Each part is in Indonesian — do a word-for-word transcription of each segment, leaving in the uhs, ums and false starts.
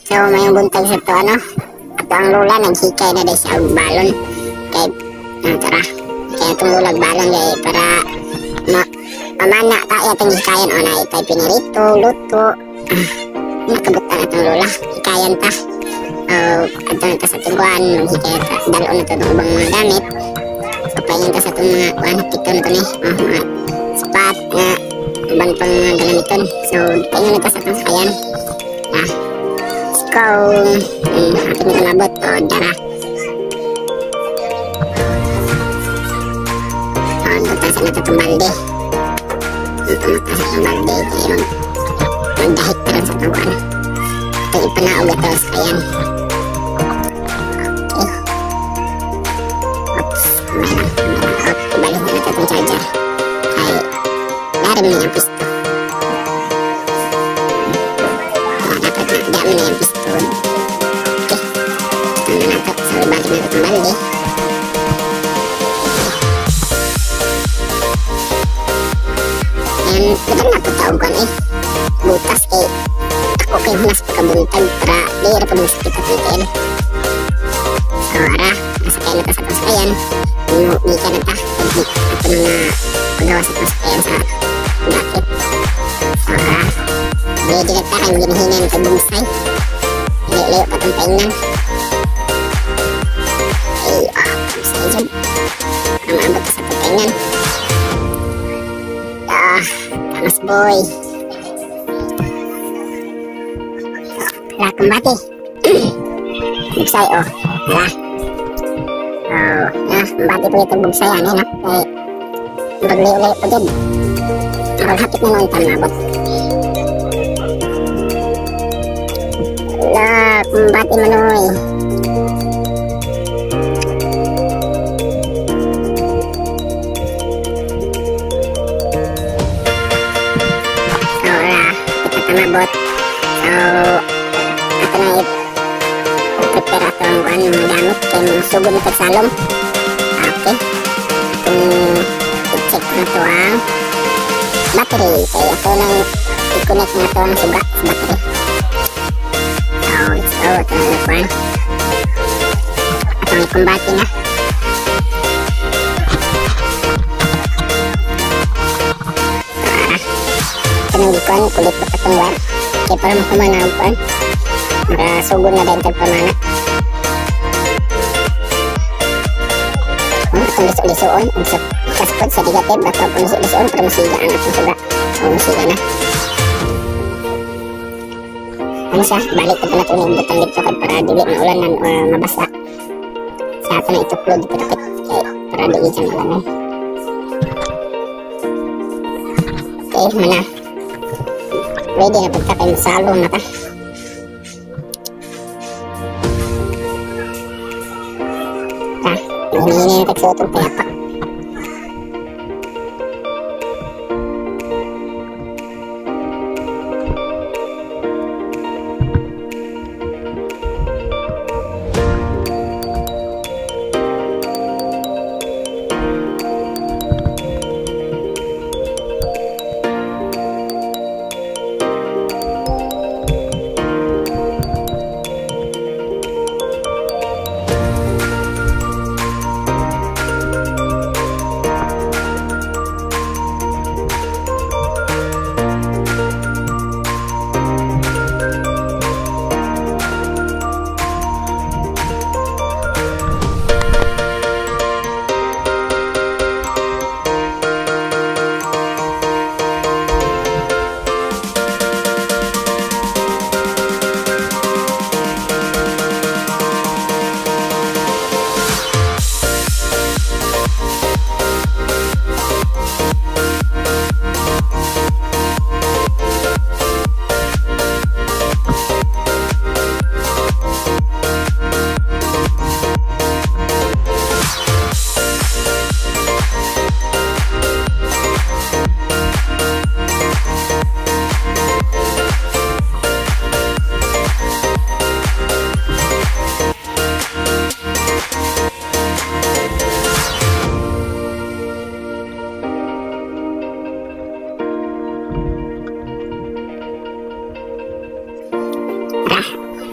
So mayong buntag sa to ano, ato ang lola naghikay na dahil sa balon kay ano tara kaya itong lulag balon kay para ma mamana tayo itong hikayan o na itay pinirito, luto ah, nakabutan na itong lola hikayan ta o ato na ta sa tiguan maghikay ta dalon na ito ng ubang mga gamit so pahingan ta sa itong mga kuhan kito na ito ni oh, mga sapat na ibang pang mga galamiton so pahingan na ta sa itong hikayan ah ikaw hmm, hapit na kalabot o dara o nagtasan na itong balde nagtasan itong balde kaya mag magdahit ka rin sa tawan ito ipanaog ito sa kayan okay oops may lang may lang out ibalik na natin itong charger kaya darin mo yung pisto dapat na daan mo na yung pisto okay ito na natin so ibalik na itong balde and madali na ito taogan eh butas eh ako kay hunas pagkabuntag para di ra pa mas kita pitin so ara nasakay na ta sa tasakayan hindi ka na ta ito na nga pagawa sa tasakayan sa bakit so ara ready na ta kay ginihinan kay bungsay layo pa itong paingan ay ah bungsay dyan para maabot ka sa itong paingan ah tamas boy lah kembali bugsay oh lah oh nah kembali po itong bugsay ano no eh bagli-uli po din maghapit na noon tamabot lah kembali manoy so lah kita tamabot so ito na i-prepare ato ang kuhan mga gamit kaya mga sugod na tagsalom okay itong i-check na ito ang battery kaya ito nang i-connect na ito ang suga sa battery so let's go ito na kuhan ito ang i-combati na ito nang i-kuhan kulit pa itong wire kaya para makumana ang kuhan makasugod na din pamana kung itong liso-lisoon sa kaspod sa digatib baka kung liso-lisoon para masiga ang atong suga o masiga na ano siya balik ito na ito nimbutang dito para dili na ulanan o mabasa sa ato na ituklod dipit-dipit para dili dyan ulanan okay mana ready na pagka kayo masalo na ta ini ini tekstur pepak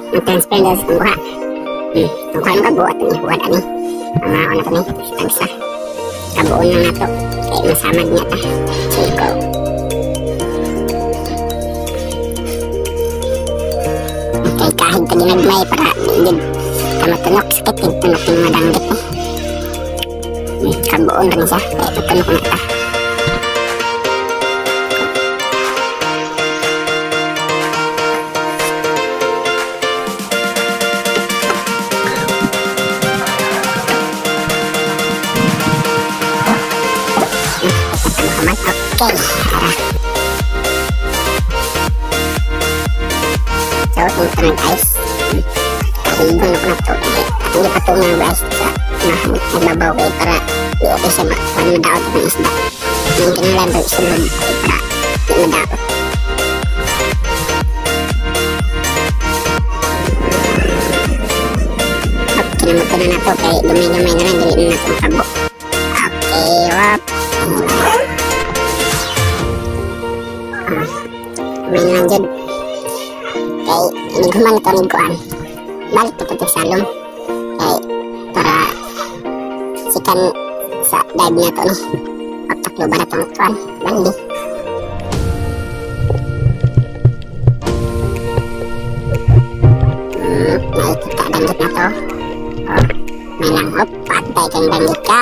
nag-transfer na sa buha. Hmm, tungkuhan ka buhat ni buhat ani. Ang mga ano to ni tagsa. Kabuon na nato. Kaya masamad niya ta. Chiko. Okay, kahit ka ginagmay para hindi ka matunok. Sakit yung tunok yung madanggit ni. Hmm, kabuon rin siya. Kaya tutunok na ta. Okay, so ito na guys, kahigon ako na ito, hindi pa ito nga guys sa nagbabaw kayo para i-okay siya para madaot ng isda. Yung kinalan ito isulod para di madaot. Okay, kinamot ko na na ito kaya dumay-dumay na lang, dili na ito makabo. Okay, wap. May naman dyan kay iniguman ito niguan balik ito ito salong kay para sikan sa dive niya ito ni pagtaklo ba na itong ituan bandi hmm, nakikita danggit na to oh, may langhop patay kang danggit ka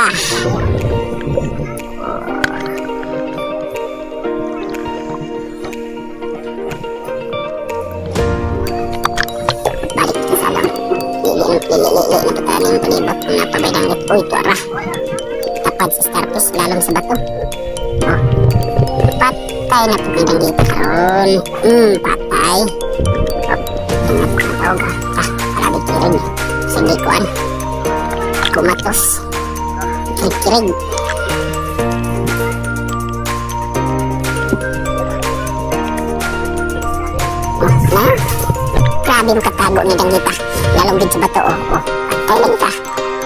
lili-lili na pataling palibot kung napabaydanggit. Uy, ito ara tapad sa starfish lalong sa bato. Oh, patay na pagbidanggit karon. Hmm, patay. Oh, tinatawag ah, kalabi kirig sige kuan kumatos kirig-kirig. Oh, na grabe mo katago ni danggita lalong din sa bato. Oh, oh. Patay lang ka.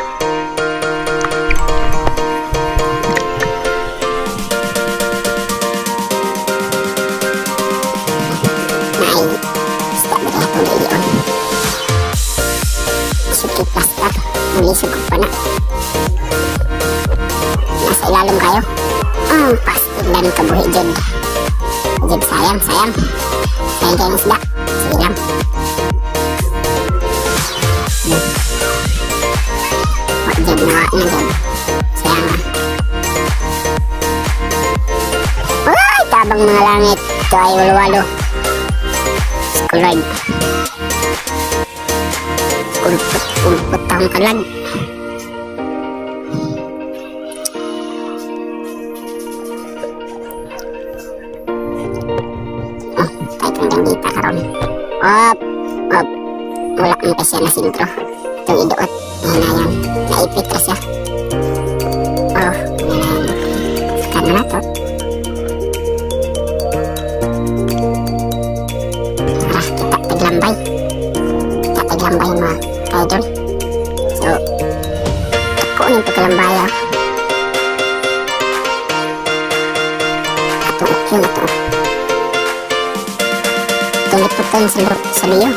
Nay, stop na ito na iyon. Sukit plaster. Muli sugod pa na. Nasa ilalim kayo. Hmm, pastig na ng kabuhi dyan. Dyan, sayang, sayang. Sayang kayo ng isda. Sige lang. Wajib nawa na dyan. Sayang na. Uy! Tabang mga langit. Ito ay walo-walo. Skulod. Kulpot-kulpot ang kalag. Oh, kahit ang danggita karon. Op! Op! Wala kang kasi na sintro. Itong idoot. Hinayan. Naipit ka siya. Oh, hinayan. Saka na to. Ah, kita taglambay. Kita taglambay mga idol. So, takunin ito kalambay ah. Ito, yun ito. Tulip-putol sa, sa liyo.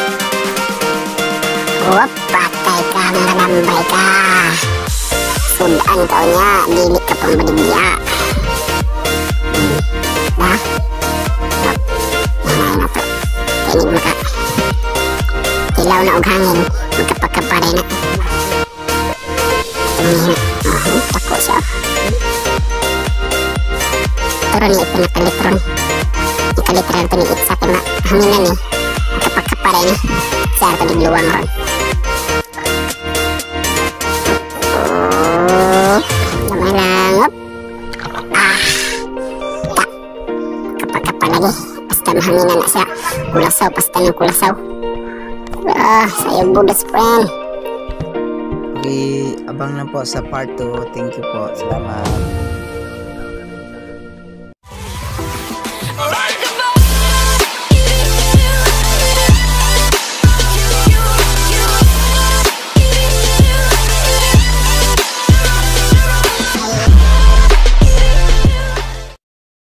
Wop, patay ka, mangalambay ka. Sudaan ka niya, dili ka pang baligya. Hmm. Ba? Wop, nanay na to. Kainig maka. Ilaw na og hangin, magkapagkapare na. Tumihina. Oh, tako siya. Turo ni ito nakalitron. Nakalitron ito ni it sa akin hanginan ni. Magkapagkapare ni. Siya ito digluwang ron. Damay lang. Op. Ah. Tak. Kapag-kapag lagi. Basta mahanginan na siya. Kulasaw. Basta ng kulasaw. Ah, sayang budas friend. Okay, abang na po sa part two. Thank you po. Salamat.